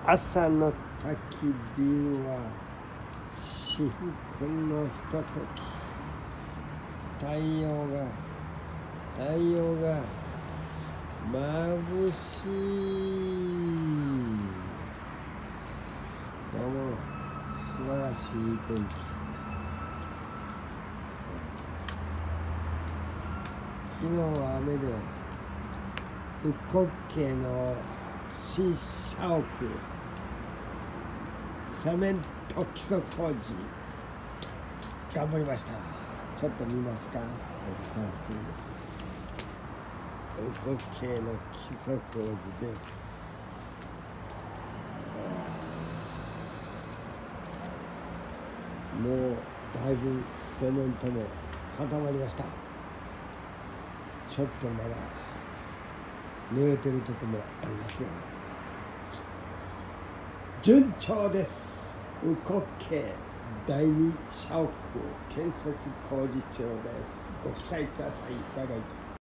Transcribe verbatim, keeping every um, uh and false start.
朝の焚き火は至福のひととき。太陽が太陽が眩しい。どうも素晴らしい天気。昨日は雨で烏骨渓の新社屋セメント基礎工事頑張りました。ちょっと見ますか。こうしたらすぐです。烏骨渓の基礎工事です。もうだいぶセメントも固まりました。ちょっとまだ濡れてるとこもありますが順調です。烏骨渓だいに社屋建設工事中です。ご期待ください。バイバイ。